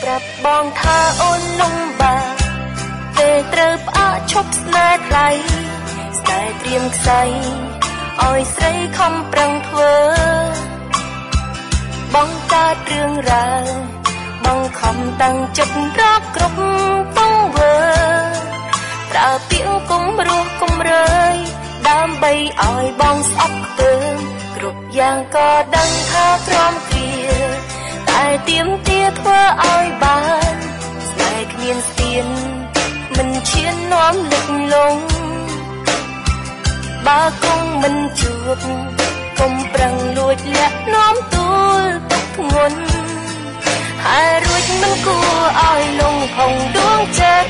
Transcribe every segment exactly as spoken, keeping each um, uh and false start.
ប្រាប់បងថាអូនលំបាកពេលត្រូវផ្អាកឈប់ស្នេហ៍ថ្លៃស្នេហ៍ត្រៀមខ្សែឲ្យស្រីខំប្រឹងធ្វើបងកើតរឿងរ៉ាវបងខំតាំងចិត្តរកគ្រប់ទង្វើប្រើពាក្យគំរោះគំរើយដើម្បីឲ្យបងស្អប់ខ្ពើមគ្រប់យ៉ាងក៏ដឹងថាព្រមគ្រាតែទៀមទាធ្វើឲ្យបានស្នេហ៍គ្មានស្ទៀនមិនឈាននាំលឹកលងបើគង់មិនជួបកុំប្រឹងលួចលាក់នាំទូលទុកធ្ងន់ហើយរួចមិនគួរឲ្យលងផុងដួងចិត្ត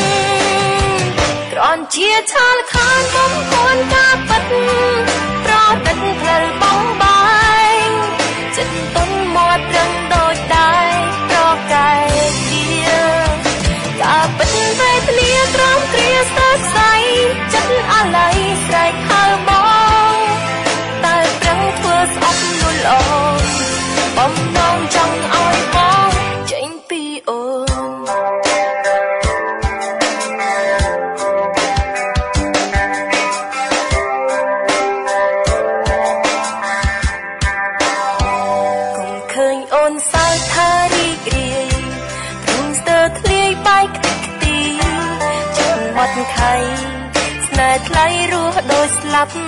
គ្រាន់ជាឆាលខានបំពួនការពិតប្រតិទផ្លូវបងបាយចិត្តទុនមាត់រឹងដូចដែរប្រកែកជាការពិតវេទនាក្រំគ្រាស្ទើរខ្សែចិត្តអាឡ័យស្រែកហៅបងតែប្រឹងធ្វើស្អប់លួលអងបំណងចង់ឲ្យបងចេញពីអូនកុំឃើញអូនសើចថារីករាយព្រមស្ទើរធ្លាយបែកខ្ទេចខ្ទីចិត្តមាត់ខៃស្នេហ៍ថ្លៃរស់ដូចស្លាប់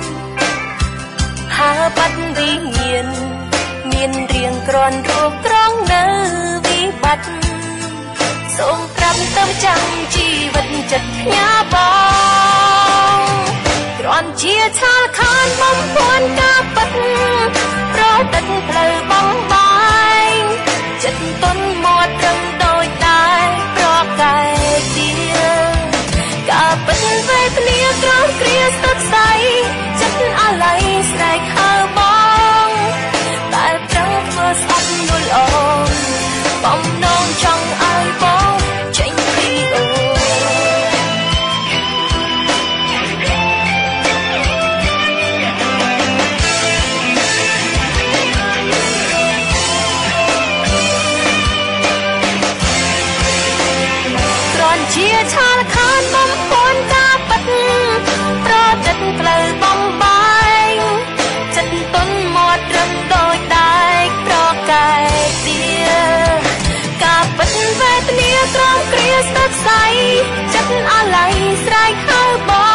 ហើបាត់វិញ្ញាណមានរៀងក្រាន់រូបត្រង់នៅវិបត្តិសូមប្រាប់ទៅចាំជីវិតចិត្តផ្ញើបងគ្រាន់ជាឆាលខានបំពួនការពិតប្រតិទផ្លូវបងបាយចិត្តទុនមាត់រឹងដូចដែរប្រកែកទៀតការពិតវេទនាក្រំគ្រាស្ទើរខ្សែចិត្តអាឡ័យស្រែកហៅបងតែប្រឹងធ្វើស្អប់លួលអងបំណងចង់ឲ្យបងចេញពីអូគ្រាន់ជាឆាលខានបំពួនការពិតប្រតិទផ្លូវបំបាយចិត្តទុនមាត់រឹងដូចដែរប្រកែកទៀតការពិតវេទនាក្រំគ្រាស្ទើរខ្សែចិត្តអាឡ័យស្រែកហៅបង